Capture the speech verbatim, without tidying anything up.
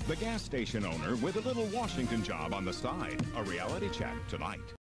the gas station owner with a little Washington job on the side. A reality check tonight.